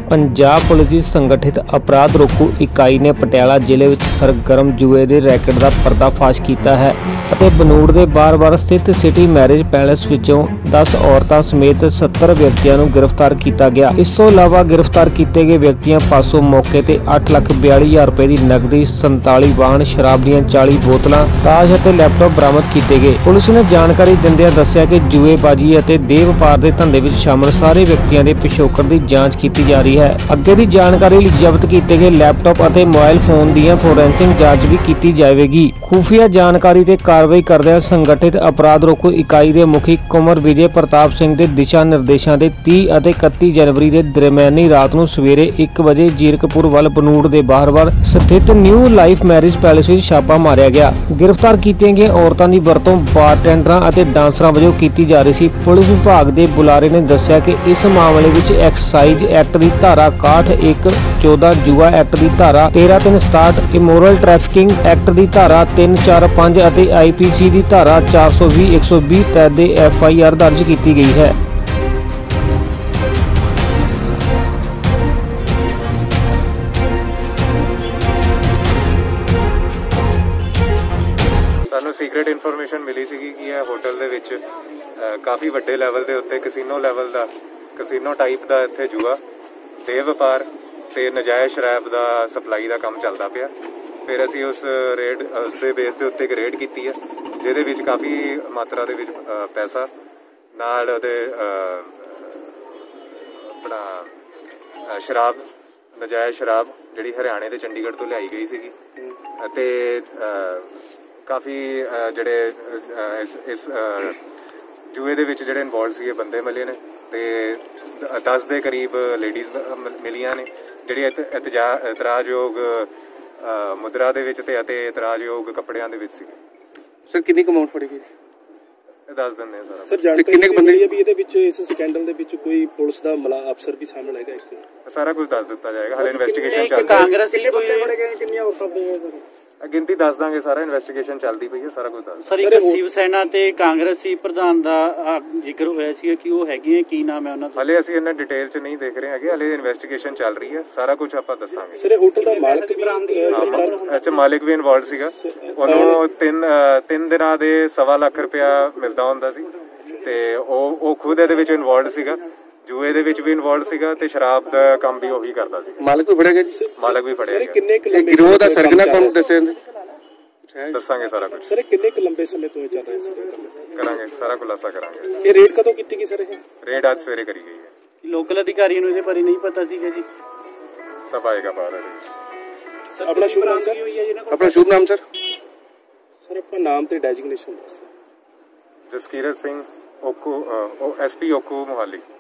Punjab police की संगठित अपराध रोकू इकाई ने पटियाला जिले में सरगर्म जुए के रैकेट का पर्दाफाश किया है ਅਤੇ ਬਨੂੜ ਦੇ ਬਾਰ-ਬਾਰ ਸਥਿਤ ਸਿਟੀ ਮੈਰਿਜ ਪੈਲੇਸ ਵਿੱਚੋਂ 10 ਔਰਤਾਂ ਸਮੇਤ 70 ਵਿਅਕਤੀਆਂ ਨੂੰ ਗ੍ਰਿਫਤਾਰ ਕੀਤਾ ਗਿਆ। ਇਸ ਤੋਂ ਇਲਾਵਾ ਗ੍ਰਿਫਤਾਰ ਕੀਤੇ ਗਏ ਵਿਅਕਤੀਆਂ ਪਾਸੋਂ ਮੌਕੇ ਤੇ 8,42,000 ਰੁਪਏ ਦੀ ਨਕਦੀ, 47 ਵਾਹਨ, ਸ਼ਰਾਬ ਦੀਆਂ 40 ਬੋਤਲਾਂ, ਤਾਸ਼ ਅਤੇ ਲੈਪਟਾਪ ਬਰਾਮਦ ਕੀਤੇ ਗਏ। ਪੁਲਿਸ ਨੇ ਜਾਣਕਾਰੀ ਦਿੰਦਿਆਂ ਦੱਸਿਆ ਕਿ ਜੂਏਬਾਜੀ ਅਤੇ ਦੇਹ ਵਪਾਰ ਦੇ ਧੰਦੇ ਵਿੱਚ ਸ਼ਾਮਲ ਸਾਰੇ ਵਿਅਕਤੀਆਂ ਦੇ ਪਿਛੋਕੜ ਦੀ ਜਾਂਚ ਕੀਤੀ ਜਾ ਰਹੀ ਹੈ। ਅੱਗੇ ਦੀ ਜਾਣਕਾਰੀ ਲਈ ਜ਼ਬਤ ਕੀਤੇ ਗਏ ਲੈਪਟਾਪ ਅਤੇ ਮੋਬਾਈਲ ਫੋਨ ਦੀਆਂ ਫੋਰੈਂਸਿਕ ਜਾਂਚ ਵੀ ਕੀਤੀ ਜਾਵੇਗੀ। ਖੂਫੀਆ ਜਾਣਕਾਰੀ ਤੇ कार्रवाई करदे संगठित अपराध रोकू इकाई के मुखी कुंवर विजय प्रताप सिंह के दिशा निर्देशों के 30 और 31 जनवरी के दरम्यानी रात को सवेरे 1 बजे जीरकपुर वाल बनूड़ के बाहर स्थित न्यू लाइफ मैरिज पैलेस में छापा मारिया गया। गिरफ्तार कीतियां गई औरतों की वरतों बारटेंडरां और डांसरां वजों की जा रही सी। पुलिस विभाग के बुलारे ने दस्सिया कि इस मामले में एक्साइज एक्ट की धारा 61, 14 जुआ एक्ट की धारा 1367, इमोरल ट्रैफिकिंग एक्ट की धारा 345 और IPC की धारा 420, 120 तहत FIR दर्ज की गई है। ਸਾਨੂੰ ਸੀਕ੍ਰੇਟ ਇਨਫੋਰਮੇਸ਼ਨ ਮਿਲੀ ਸੀ ਕਿ ਇਹ ਹੋਟਲ ਦੇ ਵਿੱਚ ਕਾਫੀ ਵੱਡੇ ਲੈਵਲ ਦੇ ਉੱਤੇ ਕਸੀਨੋ ਲੈਵਲ ਦਾ ਕਸੀਨੋ ਟਾਈਪ ਦਾ ਇੱਥੇ ਜੂਆ, ਦੇਹ ਵਪਾਰ ਤੇ ਨਜਾਇਜ਼ ਸ਼ਰਾਬ ਦਾ ਸਪਲਾਈ ਦਾ ਕੰਮ ਚੱਲਦਾ ਪਿਆ। ਫਿਰ ਅਸੀਂ ਉਸ ਦੇ ਬੇਸ ਦੇ ਉੱਤੇ ਇੱਕ ਰੇਡ ਕੀਤੀ ਹੈ, ਜਿਹਦੇ ਵਿੱਚ ਕਾਫੀ ਮਾਤਰਾ ਦੇ ਵਿੱਚ ਪੈਸਾ ਨਾਲ ਉਹਦੇ ਆਪਣਾ ਸ਼ਰਾਬ, ਨਜਾਇਜ਼ ਸ਼ਰਾਬ ਜਿਹੜੀ ਹਰਿਆਣੇ ਤੇ ਚੰਡੀਗੜ੍ਹ ਤੋਂ ਲਿਆਈ ਗਈ ਸੀਗੀ ਅਤੇ ਕਾਫੀ ਜਿਹੜੇ ਇਸ ਜੂਏ ਦੇ ਵਿੱਚ ਜਿਹੜੇ ਇਨਵੋਲਵ ਸੀਗੇ ਬੰਦੇ ਮਿਲੇ ਨੇ ਤੇ 10 ਦੇ ਕਰੀਬ ਲੇਡੀਜ਼ ਮਿਲੀਆਂ ਨੇ ਜਿਹੜੀ ਇਤਰਾਜ਼ਯੋਗ ਮੁਦਰਾ ਦੇ ਵਿੱਚ ਤੇ ਅਤੇ ਇਤਰਾਜ਼ਯੋਗ ਕੱਪੜਿਆਂ ਦੇ ਵਿੱਚ ਸੀ। ਸਰ ਕਿੰਨੀ ਅਮਾਉਂਟ ਫੜੇਗੀ? ਦੱਸ ਦਿੰਦੇ ਸਾਰਾ। ਸਰ ਕਿੰਨੇ ਬੰਦੇ ਵੀ ਇਹਦੇ ਵਿੱਚ ਇਸ ਸਕੈਂਡਲ ਦੇ ਵਿੱਚ ਕੋਈ ਪੁਲਿਸ ਦਾ ਅਫਸਰ ਵੀ ਸ਼ਾਮਲ ਹੈਗਾ? ਇੱਕ ਸਾਰਾ ਕੁਝ ਦੱਸ ਦਿੱਤਾ ਜਾਏਗਾ, ਹਾਲੇ ਇਨਵੈਸਟੀਗੇਸ਼ਨ ਚੱਲ ਰਹੀ ਹੈ। ਕਾਂਗਰਸੀ ਕਿੰਨੀਆਂ ਔਰਤਾਂ ਪਈਆਂ ਸਰ? ਗਿਣਤੀ ਦੱਸ ਦਾਂਗੇ, ਸਾਰਾ ਇਨਵੈਸਟੀਗੇਸ਼ਨ ਚੱਲਦੀ ਪਈ ਹੈ, ਸਾਰਾ ਕੁਝ ਦੱਸ। ਸਰ ਇੱਕ ਸ਼ਿਵ ਸੈਨਾ ਤੇ ਕਾਂਗਰਸੀ ਪ੍ਰਧਾਨ ਦਾ ਜ਼ਿਕਰ ਹੋਇਆ ਸੀ ਕਿ ਉਹ ਹੈਗੇ, ਕੀ ਨਾਮ ਹੈ ਉਹਨਾਂ ਦਾ? ਹਾਲੇ ਅਸੀਂ ਇਹਨਾਂ ਡਿਟੇਲ 'ਚ ਨਹੀਂ ਦੇਖ ਰਹੇ ਹੈਗੇ, ਹਾਲੇ ਇਨਵੈਸਟੀਗੇਸ਼ਨ ਚੱਲ ਰਹੀ ਹੈ, ਸਾਰਾ ਕੁਝ ਆਪਾਂ ਦੱਸਾਂਗੇ। ਸਰ ਹੋਟਲ ਦਾ ਮਾਲਕ ਵੀ ਅੱਛਾ, ਮਾਲਿਕ ਵੀ ਇਨਵੋਲਵ ਸੀਗਾ। ਉਹਨੂੰ 3 ਦਿਨਾਂ ਦੇ 1.25 ਲੱਖ ਰੁਪਇਆ ਮਿਲਦਾ ਹੁੰਦਾ ਸੀ ਤੇ ਉਹ ਖੁਦ ਇਹਦੇ ਵਿੱਚ ਇਨਵੋਲਵ ਸੀਗਾ, ਜੂਏ ਦੇ ਵਿੱਚ ਵੀ ਇਨਵੋਲਵ ਸੀਗਾ ਤੇ ਸ਼ਰਾਬ ਦਾ ਕੰਮ ਵੀ ਉਹੀ ਕਰਦਾ ਸੀ। ਮਾਲਕ ਵੀ ਫੜਿਆ ਗਿਆ ਜੀ? ਮਾਲਕ ਵੀ ਫੜਿਆ ਗਿਆ। ਕਿੰਨੇ ਗਿਰੋਹ ਦਾ ਸਰਗਨਾ ਕੌਣ ਦੱਸਾਂਗੇ ਸਾਰਾ ਕੁਝ। ਸਰ ਕਿੰਨੇ ਲੰਬੇ ਸਮੇਂ ਤੋਂ ਚੱਲ ਰਿਹਾ ਸੀ? ਕਰਾਂਗੇ, ਸਾਰਾ ਖੁਲਾਸਾ ਕਰਾਂਗੇ। ਇਹ ਰੇਡ ਕਦੋਂ ਕੀਤੀ ਗਈ ਸਰ? ਇਹ ਰੇਡ ਅੱਜ ਸਵੇਰੇ ਕਰੀ ਗਈ ਹੈ। ਲੋਕਲ ਅਧਿਕਾਰੀਆਂ ਨੂੰ ਇਹਦੇ ਬਾਰੇ ਨਹੀਂ ਪਤਾ ਸੀਗਾ ਜੀ? ਸਭ ਆਏਗਾ ਬਾਅਦ ਵਿੱਚ। ਆਪਣਾ ਸ਼ੁਭ ਨਾਮ ਸਰ? ਆਪਣਾ ਸ਼ੁਭ ਨਾਮ ਸਰ? ਸਰ ਆਪਣਾ ਨਾਮ ਤੇ ਡੈਜ਼ਿਗਨੇਸ਼ਨ ਦੱਸੋ। ਜਸਕੀਰਤ ਸਿੰਘ ਓਕੂ, SP ਓਕੂ ਮੋਹਾਲੀ।